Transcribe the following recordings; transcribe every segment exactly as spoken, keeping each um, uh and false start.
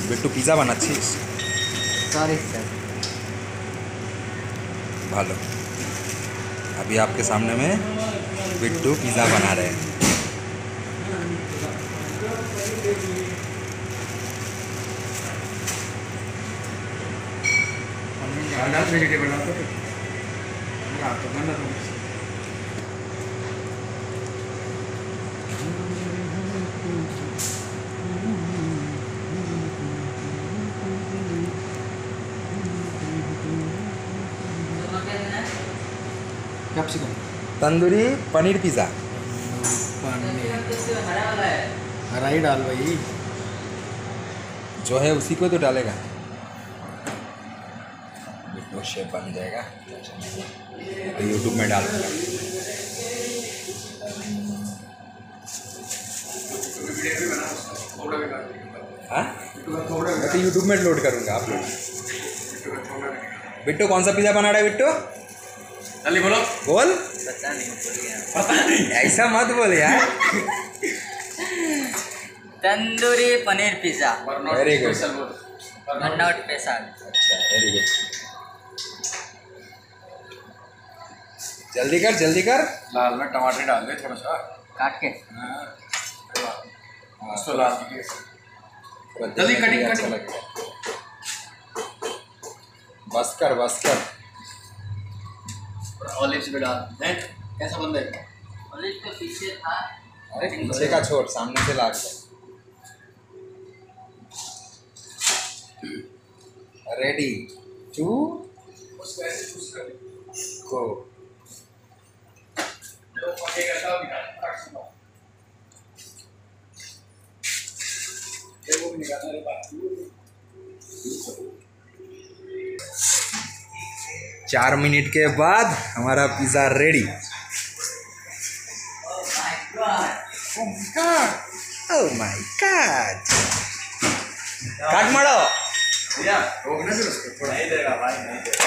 Bittu pizza बनाচ্ছিস? Sorry sir. भालो, अभी आपके सामने में बिट्टू पिज़्ज़ा बना रहे हैं। वेजिटेबल डालते थे तो गंदा तो कैप्सिकम तंदूरी पनीर पिज़्ज़ा। हरा ही डाल भाई, जो है उसी को तो डालेगा। बिट्टू शेफ बन जाएगा तो यूट्यूब में डाल दूँगा। हाँ, मैं तो यूट्यूब में लोड करूँगा। आप लोग बिट्टू कौन सा पिज़्ज़ा बना रहा है? बिट्टू जल्दी बोलो। बोल। पता नहीं बोल गया। पता नहीं, ऐसा मत बोल यार। Tandoori paneer pizza. Very good. Not special. अच्छा, वेरी गुड। जल्दी कर, जल्दी कर। लाल में टमाटर डाल दे थोड़ा सा काट के। हाँ, उसको लाल जल्दी कटिंग अच्छा कटिंग। लगेगा। बस कर, बस कर। ऑलिव्स भी डाल हैं। कैसा बन जाएगा? ऑलिव तो पीछे था। अरे पीछे का छोड़, सामने से लाग। Ready to go. चार मिनट के बाद हमारा pizza ready. Oh my god. काट मारो भैया रोकने से उसको थोड़ा नहीं देगा भाई, नहीं देगा,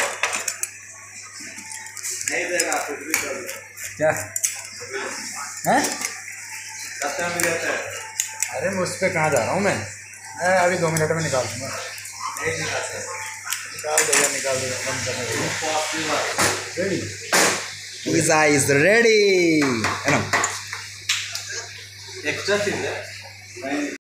नहीं देगा कुछ भी कर दो। क्या है? रास्ते में जाता है। अरे मैं उस पर कहाँ जा रहा हूँ मैं मैं अभी दो मिनट में निकाल दूँगा। नहीं निकालते निकाल देगा, निकाल देगा, बंद करने देगा। रेडी पिज़्ज़ा इज रेडी है ना। एक्स्ट्रा चीज़ है नहीं